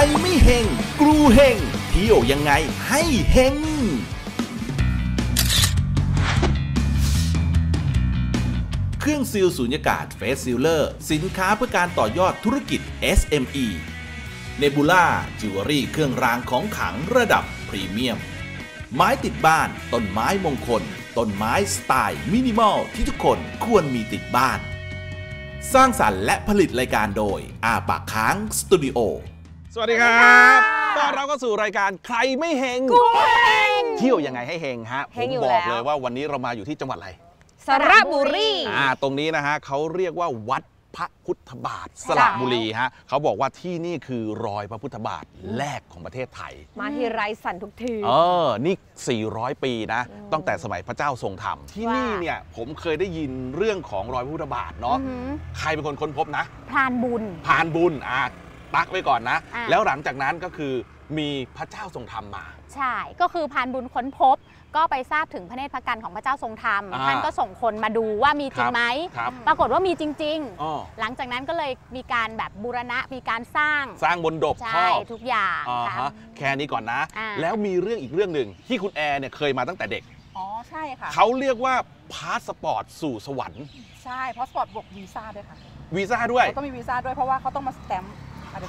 ไม่เฮงกรูเฮงเที่ยวยังไงให้เฮงเครื่องซีลสูญญากาศเฟสซีลเลอร์สินค้าเพื่อการต่อยอดธุรกิจ SME เนบูล่าจิวเวลรี่เครื่องรางของขลังระดับพรีเมียมไม้ติดบ้านต้นไม้มงคลต้นไม้สไตล์มินิมอลที่ทุกคนควรมีติดบ้านสร้างสรรค์และผลิตรายการโดยอาปากค้างสตูดิโอสวัสดีครับต้อนรับเข้าสู่รายการใครไม่เฮงกูเฮงเที่ยวยังไงให้เฮงฮะผมบอกเลยว่าวันนี้เรามาอยู่ที่จังหวัดอะไรสระบุรีตรงนี้นะฮะเขาเรียกว่าวัดพระพุทธบาทสระบุรีฮะเขาบอกว่าที่นี่คือรอยพระพุทธบาทแรกของประเทศไทยมาที่ไรสั่นทุกทีนี่400 ปีนะตั้งแต่สมัยพระเจ้าทรงธรรมที่นี่เนี่ยผมเคยได้ยินเรื่องของรอยพระพุทธบาทเนาะใครเป็นคนค้นพบนะพรานบุญตักไว้ก่อนนะแล้วหลังจากนั้นก็คือมีพระเจ้าทรงธรรมมาใช่ก็คือพรานบุญค้นพบก็ไปทราบถึงพระเนตรพระกันของพระเจ้าทรงธรรมท่านก็ส่งคนมาดูว่ามีจริงไหมปรากฏว่ามีจริงๆหลังจากนั้นก็เลยมีการแบบบูรณะมีการสร้างบนดบใช่ทุกอย่างแค่นี้ก่อนนะแล้วมีเรื่องอีกเรื่องหนึ่งที่คุณแอร์เนี่ยเคยมาตั้งแต่เด็กใช่ค่ะเขาเรียกว่าพาสปอร์ตสู่สวรรค์ใช่พาสปอร์ตบวกวีซ่าด้วยค่ะวีซ่าด้วยเขาต้องมีวีซ่าด้วยเพราะว่าเขาต้องมาสแตมป์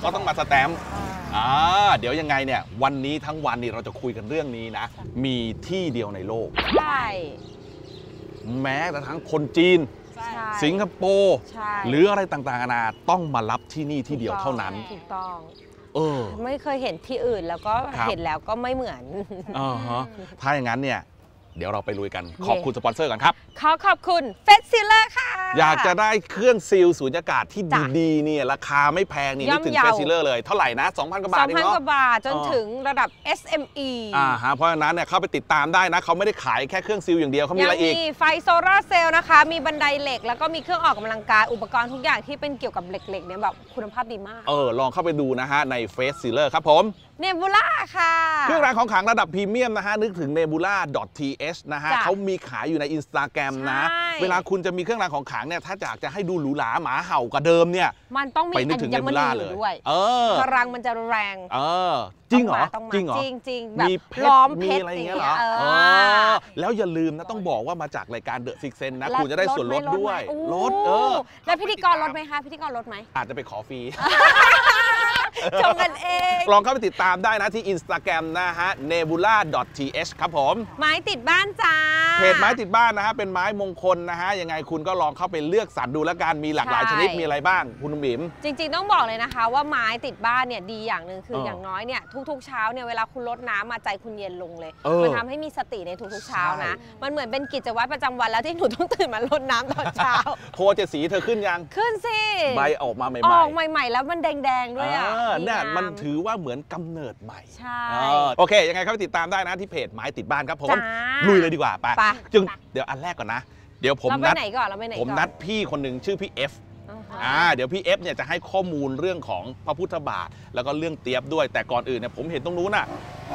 เดี๋ยวยังไงเนี่ยวันนี้ทั้งวันนี่เราจะคุยกันเรื่องนี้นะมีที่เดียวในโลกใช่แม้แต่ทั้งคนจีนสิงคโปร์หรืออะไรต่างๆนานาต้องมารับที่นี่ที่เดียวเท่านั้นถูกต้องไม่เคยเห็นที่อื่นแล้วก็เห็นแล้วก็ไม่เหมือนถ้าอย่างนั้นเนี่ยเดี๋ยวเราไปลุยกันขอบคุณสปอนเซอร์กันครับขอบคุณเฟสซิลเลอร์ค่ะอยากจะได้เครื่องซีลสูญญากาศที่ดีๆเนี่ยราคาไม่แพงนี่นึกถึงเฟสซิลเลอร์เลยเท่าไหร่นะ 2,000 กว่าบาทเองเนาะ 2,000 กว่าบาทจนถึงระดับ SME เพราะฉะนั้นเนี่ยเข้าไปติดตามได้นะเขาไม่ได้ขายแค่เครื่องซีลอย่างเดียวเขามีอะไรอีกมีไฟโซลาร์เซลล์นะคะมีบันไดเหล็กแล้วก็มีเครื่องออกกำลังกายอุปกรณ์ทุกอย่างที่เป็นเกี่ยวกับเหล็กๆเนี่ยแบบคุณภาพดีมากลองเข้าไปดูนะฮะในเฟสซิลเลอร์ครับผมเนบูล่าค่ะเครื่องรางของขลังระดับพรีเมียมนะฮะนึกถึง nebula.th นะฮะเขามีขายอยู่ใน Instagram นะเวลาคุณจะมีเครื่องรางของขลังเนี่ยถ้าอยากจะให้ดูหรูหราหมาเห่ากว่าเดิมเนี่ยมันต้องมีไปนึกถึง nebula เลยพลังมันจะแรงจริงเหรอจริงแบบล้อมเพชรอย่างเงี้ยเหรอแล้วอย่าลืมนะต้องบอกว่ามาจากรายการ The Six Sense นะคุณจะได้ส่วนลดด้วยลดแล้วพิธีกรลดไหมคะพิธีกรลดไหมอาจจะไปขอฟรีชมกันเองลองเข้าไปติดตามได้นะที่ Instagram นะฮะ nebula.th ครับผมไม้ติดบ้านจ้าเพจไม้ติดบ้านนะฮะเป็นไม้มงคลนะฮะยังไงคุณก็ลองเข้าไปเลือกสรรดูแล้วกันมีหลากหลายชนิดมีอะไรบ้างคุณนุ่มบิ๋มจริงๆต้องบอกเลยนะคะว่าไม้ติดบ้านเนี่ยดีอย่างหนึ่งคืออย่างน้อยเนี่ยทุกๆเช้าเนี่ยเวลาคุณรดน้ำมาใจคุณเย็นลงเลยมันทำให้มีสติในทุกๆเช้านะมันเหมือนเป็นกิจวัตรประจำวันแล้วที่หนูต้องตื่นมารดน้ำตอนเช้าโคเจสีเธอขึ้นยังขึ้นสิใบออกมาใหม่ๆแล้วมันแดงๆด้วยเนี่ยมันถือว่าเหมือนกำเนิดใหม่ใช่โอเคยังไงเข้าไปติดตามได้นะที่เพจไม้ติดบ้านครับผมลุยเลยดีกว่าไปจึงเดี๋ยวอันแรกก่อนนะเดี๋ยวผมนัดพี่คนหนึ่งชื่อพี่เอฟเดี๋ยวพี่เอฟเนี่ยจะให้ข้อมูลเรื่องของพระพุทธบาทแล้วก็เรื่องเตี๊ยบด้วยแต่ก่อนอื่นเนี่ยผมเห็นตรงนู้นน่ะ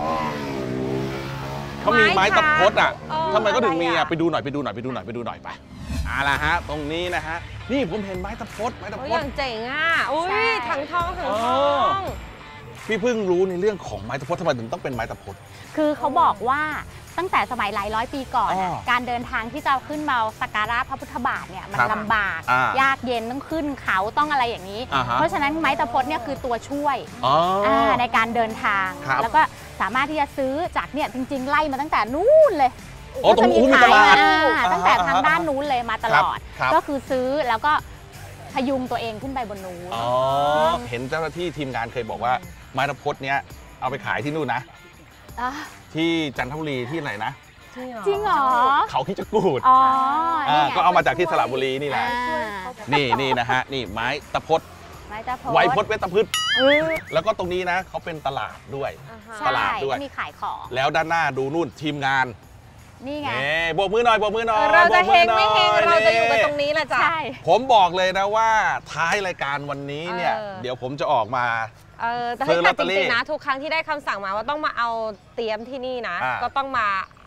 เขามีไม้ตะพดทำไมก็ถึงมีไปดูหน่อยไปไปล่ะฮะตรงนี้นะฮะนี่ผมเห็นไม้ตะพดอย่างเจ๋งอุ้ยถังทองพี่เพิ่งรู้ในเรื่องของไม้ตะพดทำไมถึงต้องเป็นไม้ตะพดคือเขาบอกว่าตั้งแต่สมัยหลายร้อยปีก่อนการเดินทางที่จะขึ้นมาสักการะพระพุทธบาทเนี่ยมันลำบากยากเย็นต้องขึ้นเขาต้องอะไรอย่างนี้เพราะฉะนั้นไม้ตะพดเนี่ยคือตัวช่วยในการเดินทางแล้วก็สามารถที่จะซื้อจากเนี่ยจริงๆไล่มาตั้งแต่นู้นเลยก็จะมีขายตั้งแต่ทางด้านนู้นเลยมาตลอดก็คือซื้อแล้วก็พยุงตัวเองขึ้นไปบนนู้นเห็นเจ้าหน้าที่ทีมงานเคยบอกว่าไม้ตะพดเนี้ยเอาไปขายที่นู่นนะที่จันทบุรีที่ไหนนะจริงเหรอเขาคิดจะกูดก็เอามาจากที่สระบุรีนี่แหละนี่นะฮะนี่ไม้ตะพดไวพดเวทพืชแล้วก็ตรงนี้นะเขาเป็นตลาดด้วยมีขายของแล้วด้านหน้าดูนู่นทีมงานนี่ไงโบกมือหน่อยเราจะเฮงไม่เฮงเราจะอยู่กันตรงนี้แหละจ้ะผมบอกเลยนะว่าท้ายรายการวันนี้เนี่ยเดี๋ยวผมจะออกมาแต่จริงๆนะทุกครั้งที่ได้คำสั่งมาว่าต้องมาเอาเตรียมที่นี่นะก็ต้องมา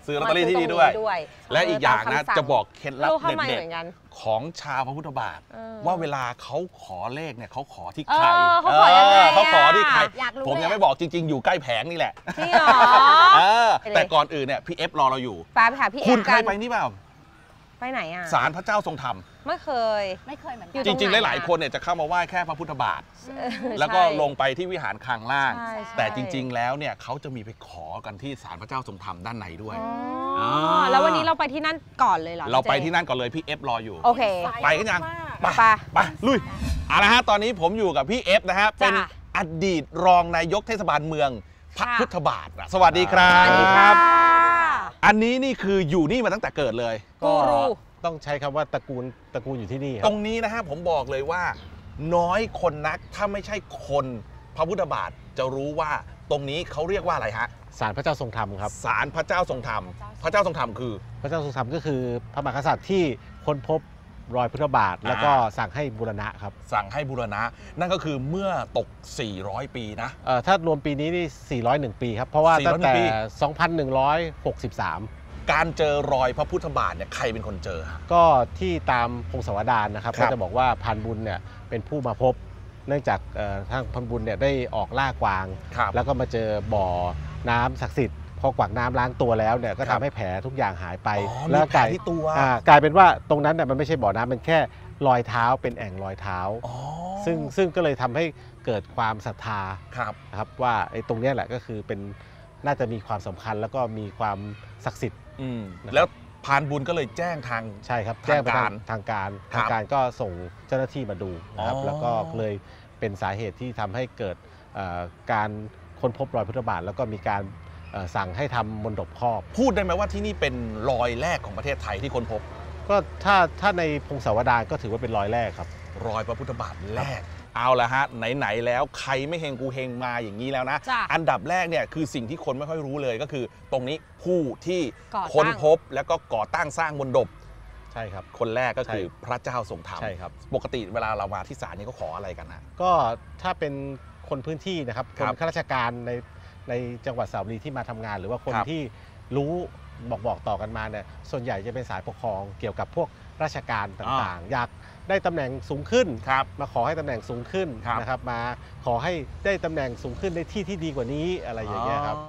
ซื้อลอตเตอรี่ที่นี่ด้วยและอีกอย่างนะจะบอกเคล็ดลับเด็ดๆของชาวพระพุทธบาทว่าเวลาเขาขอเลขเนี่ยเขาขอที่ใครเขาขอยังไงเขาขอที่ใครผมยังไม่บอกจริงๆอยู่ใกล้แผงนี่แหละจริงเหรอแต่ก่อนอื่นเนี่ยพี่เอฟรอเราอยู่ไปหาพี่เอฟคุณเคยไปนี่เปล่าไปไหนอ่ะศาลพระเจ้าทรงธรรมไม่เคยเหมือนกันจริงๆหลายๆคนเนี่ยจะเข้ามาไหว้แค่พระพุทธบาทแล้วก็ลงไปที่วิหารคางล่างแต่จริงๆแล้วเนี่ยเขาจะมีไปขอกันที่ศาลพระเจ้าทรงธรรมด้านในด้วยแล้ววันนี้เราไปที่นั่นก่อนเลยเหรอเราไปที่นั่นก่อนเลยพี่เอฟรออยู่โอเคไปกันยังไปลุยเอาละฮะตอนนี้ผมอยู่กับพี่เอฟนะฮะเป็นอดีตรองนายกเทศบาลเมืองพระพุทธบาทสวัสดีครับอันนี้นี่คืออยู่นี่มาตั้งแต่เกิดเลยก็ต้องใช้คำว่าตระกูลอยู่ที่นี่ตรงนี้นะฮะผมบอกเลยว่าน้อยคนนักถ้าไม่ใช่คนพระพุทธบาทจะรู้ว่าตรงนี้เขาเรียกว่าอะไรฮะศาลพระเจ้าทรงธรรมครับศาลพระเจ้าทรงธรรมพระเจ้าทรงธรรมคือพระเจ้าทรงธรรมก็คือพระมหากษัตริย์ที่ค้นพบรอยพุทธบาทแล้วก็สั่งให้บูรณะครับสั่งให้บูรณะนั่นก็คือเมื่อตก400ปีนะถ้ารวมปีนี้นี่401ปีครับเพราะว่าตั้งแต่2163 การเจอรอยพระพุทธบาทเนี่ยใครเป็นคนเจอก็ที่ตามพงศาวดารนะครับก็จะบอกว่าพรานบุญเนี่ยเป็นผู้มาพบเนื่องจากทางพรานบุญเนี่ยได้ออกล่ากวางแล้วก็มาเจอบ่อน้ำศักดิ์สิทธิ์พอกวากน้ำล้างตัวแล้วเนี่ยก็ทำให้แผลทุกอย่างหายไปแล้วกลายที่ตัวกลายเป็นว่าตรงนั้นเนี่ยมันไม่ใช่บ่อน้ำมันแค่รอยเท้าเป็นแอ่งรอยเท้าซึ่งก็เลยทำให้เกิดความศรัทธาครับว่าไอ้ตรงนี้แหละก็คือเป็นน่าจะมีความสำคัญแล้วก็มีความศักดิ์สิทธิ์แล้วพรานบุญก็เลยแจ้งทางใช่ครับแจ้งไปทางการก็ส่งเจ้าหน้าที่มาดูนะครับแล้วก็เลยเป็นสาเหตุที่ทำให้เกิดการค้นพบรอยพุทธบาทแล้วก็มีการสั่งให้ทำมณฑปครอบพูดได้ไหมว่าที่นี่เป็นรอยแรกของประเทศไทยที่ค้นพบก็ถ้าในพงศาวดารก็ถือว่าเป็นรอยแรกครับรอยพระพุทธบาทแรกเอาละฮะไหนๆแล้วใครไม่เฮงกูเฮงมาอย่างนี้แล้วนะอันดับแรกเนี่ยคือสิ่งที่คนไม่ค่อยรู้เลยก็คือตรงนี้ผู้ที่ค้นพบแล้วก็ก่อตั้งสร้างมณฑปใช่ครับคนแรกก็คือพระเจ้าทรงธรรมใช่ครับปกติเวลาเรามาที่ศาลนี้ก็ขออะไรกันนะก็ถ้าเป็นคนพื้นที่นะครับคนข้าราชการในจังหวัดสระบุรีที่มาทำงานหรือว่าคนที่รู้บอกต่อกันมาเนี่ยส่วนใหญ่จะเป็นสายปกครองเกี่ยวกับพวกราชการต่างๆอยากได้ตำแหน่งสูงขึ้นมาขอให้ตำแหน่งสูงขึ้นนะครับมาขอให้ได้ตำแหน่งสูงขึ้นในที่ที่ดีกว่านี้อะไรอย่างเงี้ยครับ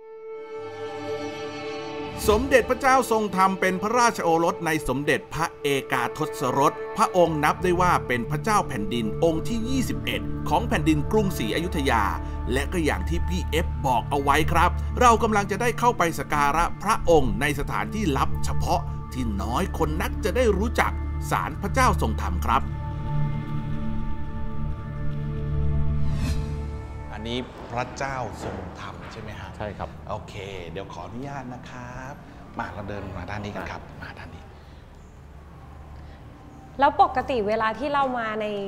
สมเด็จพระเจ้าทรงธรรมเป็นพระราชโอรสในสมเด็จพระเอกาทศรสพระองค์นับได้ว่าเป็นพระเจ้าแผ่นดินองค์ที่21ของแผ่นดินกรุงศรีอยุธยาและก็อย่างที่พี่เอฟบอกเอาไว้ครับเรากำลังจะได้เข้าไปสักการะพระองค์ในสถานที่ลับเฉพาะที่น้อยคนนักจะได้รู้จักศาลพระเจ้าทรงธรรมครับอันนี้พระเจ้าทรงธรรมใช่ไหมฮะใช่ครับโอเคเดี๋ยวขออนุญาตนะครับมาเราเดินมาด้านนี้กันครับมาด้านนี้แล้วปกติเวลาที่เรามา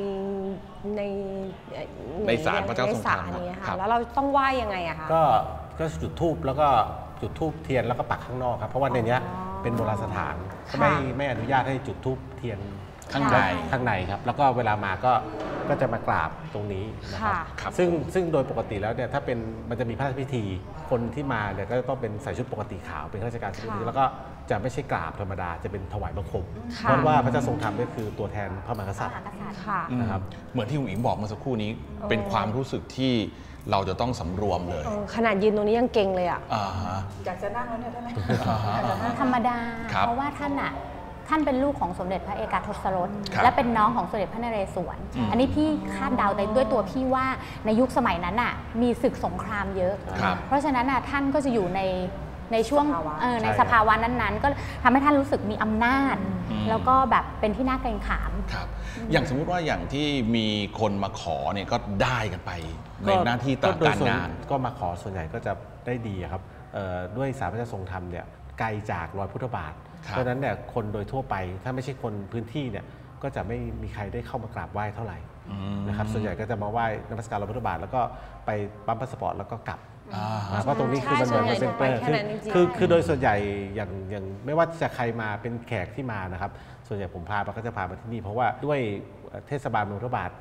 ในศาลพระเจ้าทรงธรรมเนี่ยค่ะแล้วเราต้องไหว้ยังไงอะคะก็จุดธูปแล้วก็จุดธูปเทียนแล้วก็ปักข้างนอกครับเพราะว่าในนี้เป็นโบราณสถานไม่อนุญาตให้จุดธูปเทียนข้างในครับแล้วก็เวลามาก็จะมากราบตรงนี้นะครับซึ่งโดยปกติแล้วเนี่ยถ้าเป็นมันจะมีพระราชพิธีคนที่มาเนี่ยก็ต้องเป็นใส่ชุดปกติขาวเป็นข้าราชการชุดนี้แล้วก็จะไม่ใช่กราบธรรมดาจะเป็นถวายบังคมเพราะว่าพระเจ้าทรงธรรมก็คือตัวแทนพระมหากษัตริย์นะครับเหมือนที่คุณอิ๋งบอกเมื่อสักครู่นี้เป็นความรู้สึกที่เราจะต้องสำรวมเลยขนาดยืนตรงนี้ยังเก่งเลยอ่ะอยากจะนั่งแล้วเนี่ยได้ไหมธรรมดาเพราะว่าท่านเป็นลูกของสมเด็จพระเอกาทศรสและเป็นน้องของสมเด็จพระนเรศวรอันนี้พี่คาดเดาด้วยตัวพี่ว่าในยุคสมัยนั้นน่ะมีศึกสงครามเยอะเพราะฉะนั้นน่ะท่านก็จะอยู่ในช่วงในสภาวะนั้นๆก็ทำให้ท่านรู้สึกมีอำนาจแล้วก็แบบเป็นที่น่าเกรงขามครับอย่างสมมุติว่าอย่างที่มีคนมาขอเนี่ยก็ได้กันไปในหน้าที่การงานก็มาขอส่วนใหญ่ก็จะได้ดีครับด้วยศาลพระเจ้าทรงธรรมเนี่ยไกลจากรอยพุทธบาทเพราะฉะนั้นเนี่ยคนโดยทั่วไปถ้าไม่ใช่คนพื้นที่เนี่ยก็จะไม่มีใครได้เข้ามากราบไหว้เท่าไหร่นะครับส่วนใหญ่ก็จะมาไหว้นมัสการรอยพุทธบาทแล้วก็ไปปั๊มพาสปอร์ตแล้วก็กลับเพราะตรงนี้คือมันเหมือนเป็นเซ็นเตอร์คือโดยส่วนใหญ่อย่างไม่ว่าจะใครมาเป็นแขกที่มานะครับส่วนใหญ่ผมก็จะพามาที่นี่เพราะว่าด้วยเทศบาลเมืองพระบาทเนี่ย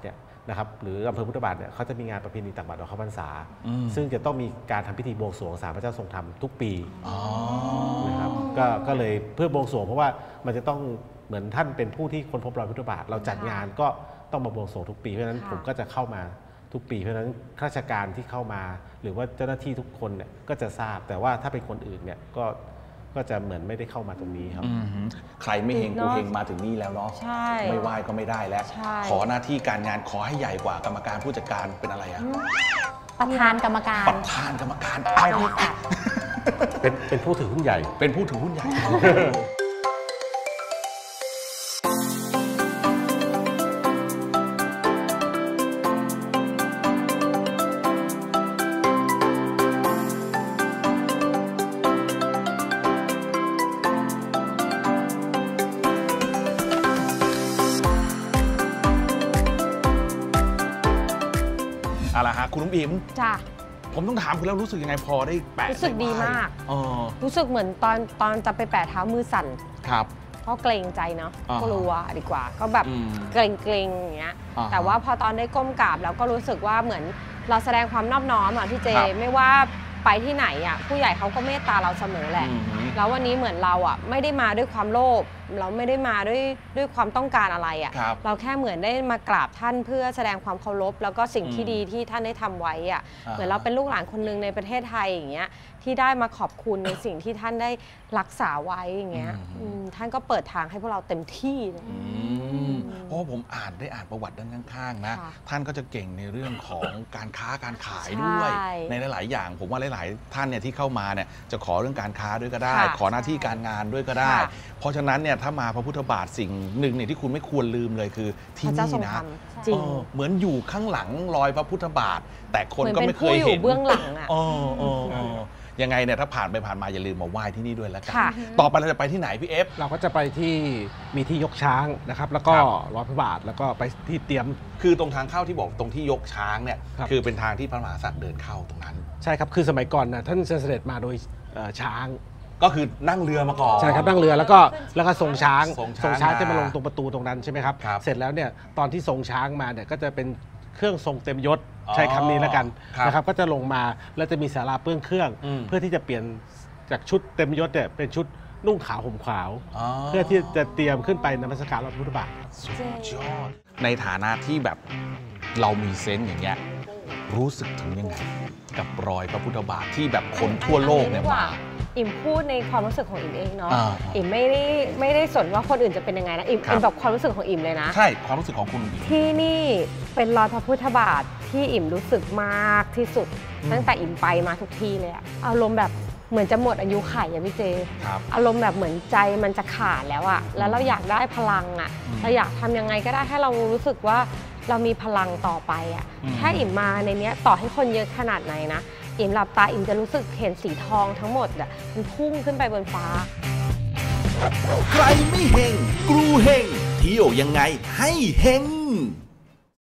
นะครับหรืออำเภอพุทธบาทเนี่ยเขาจะมีงานประเพณีตักบาตรออกเข้าพรรษาซึ่งจะต้องมีการทำพิธีบวงสรวงศาลพระเจ้าทรงธรรมทุกปีนะครับก็เลยเพื่อบวงสรวงเพราะว่ามันจะต้องเหมือนท่านเป็นผู้ที่ค้นพบรอยพุทธบาทเราจัดงานก็ต้องมาบวงสรวงทุกปีเพราะฉะนั้นผมก็จะเข้ามาทุกปีเพราะฉะนั้นข้าราชการที่เข้ามาหรือว่าเจ้าหน้าที่ทุกคนเนี่ยก็จะทราบแต่ว่าถ้าเป็นคนอื่นเนี่ยก็จะเหมือนไม่ได้เข้ามาตรงนี้ครับใครไม่เฮงกูเฮงมาถึงนี่แล้วเนาะไม่ไหว้ก็ไม่ได้แล้วขอหน้าที่การงานขอให้ใหญ่กว่ากรรมการผู้จัดการเป็นอะไรอะประธานกรรมการประธานกรรมการเอาเป็นผู้ถือหุ้นใหญ่เป็นผู้ถือหุ้นใหญ่อะไรฮะคุณนุ้มอิ๋มจ้ะผมต้องถามคุณแล้วรู้สึกยังไงพอได้แปะรู้สึกดีมากรู้สึกเหมือนตอนจะไปแปะเท้ามือสั่นครับเพราะเกรงใจเนาะกลัวดีกว่าก็แบบเกรงอย่างเงี้ยแต่ว่าพอตอนได้ก้มกราบแล้วก็รู้สึกว่าเหมือนเราแสดงความนอบน้อมอ่ะพี่เจไม่ว่าไปที่ไหนอ่ะผู้ใหญ่เขาก็เมตตาเราเสมอแหละแล้ววันนี้เหมือนเราอ่ะไม่ได้มาด้วยความโลภเราไม่ได้มาด้วยความต้องการอะไรอ่ะเราแค่เหมือนได้มากราบท่านเพื่อแสดงความเคารพแล้วก็สิ่งที่ดีที่ท่านได้ทำไว้อ่ะเหมือนเราเป็นลูกหลานคนหนึ่งในประเทศไทยอย่างเงี้ยที่ได้มาขอบคุณในสิ่งที่ท่านได้รักษาไว้อย่างเงี้ยท่านก็เปิดทางให้พวกเราเต็มที่เพราะผมอ่านประวัติด้านข้างๆนะท่านก็จะเก่งในเรื่องของการค้าการขายด้วยในหลายๆอย่างผมว่าหลายๆท่านเนี่ยที่เข้ามาเนี่ยจะขอเรื่องการค้าด้วยก็ได้ขอหน้าที่การงานด้วยก็ได้เพราะฉะนั้นเนี่ยถ้ามาพระพุทธบาทสิ่งหนึ่งเนี่ยที่คุณไม่ควรลืมเลยคือที่นี่นะเหมือนอยู่ข้างหลังรอยพระพุทธบาทแต่คนก็ไม่เคยเห็นเบื้องหลังอ่ะยังไงเนี่ยถ้าผ่านไปผ่านมาอย่าลืมมาไหว้ที่นี่ด้วยแล้วกันต่อไปเราจะไปที่ไหนพี่เอฟเราก็จะไปที่มีที่ยกช้างนะครับแล้วก็รอยพระบาทแล้วก็ไปที่เตรียมคือตรงทางเข้าที่บอกตรงที่ยกช้างเนี่ยคือเป็นทางที่พระมหากษัตริย์เดินเข้าตรงนั้นใช่ครับคือสมัยก่อนนะท่านเสด็จมาโดยช้างก็คือนั่งเรือมาก่อนใช่ครับนั่งเรือแล้วก็ทรงช้างจะมาลงตรงประตูตรงนั้นใช่ไหมครับเสร็จแล้วเนี่ยตอนที่ทรงช้างมาเนี่ยก็จะเป็นเครื่องทรงเต็มยศใช้คำนี้แล้วกันนะครับก็จะลงมาแล้วจะมีศาลาเปื้องเครื่องเพื่อที่จะเปลี่ยนจากชุดเต็มยศเนี่ยเป็นชุดนุ่งขาวห่มขาวเพื่อที่จะเตรียมขึ้นไปนมัสการพระพุทธบาทสุดยอดในฐานะที่แบบเรามีเซนส์อย่างเงี้ยรู้สึกถึงยังไงกับรอยพระพุทธบาทที่แบบคนทั่วโลกเนี่ยมาอิ่มพูดในความรู้สึกของอิ่มเองเนาะอิ่มไม่ได้สนว่าคนอื่นจะเป็นยังไงนะอิ่มเป็นแบบความรู้สึกของอิ่มเลยนะใช่ความรู้สึกของคุณที่นี่เป็นรอยพระพุทธบาทที่อิ่มรู้สึกมากที่สุดตั้งแต่อิ่มไปมาทุกที่เลยอะอารมณ์แบบเหมือนจะหมดอายุไขอะพี่เจอารมณ์แบบเหมือนใจมันจะขาดแล้วอะแล้วเราอยากได้พลังอะเราอยากทำยังไงก็ได้ให้เรารู้สึกว่าเรามีพลังต่อไปอะแค่อิ่มมาในนี้ต่อให้คนเยอะขนาดไหนนะอิ่มหลับตาอิ่มจะรู้สึกเห็นสีทองทั้งหมดอ่ะมันพุ่งขึ้นไปบนฟ้าใครไม่เฮงกรูเฮงเที่ยวยังไงให้เฮง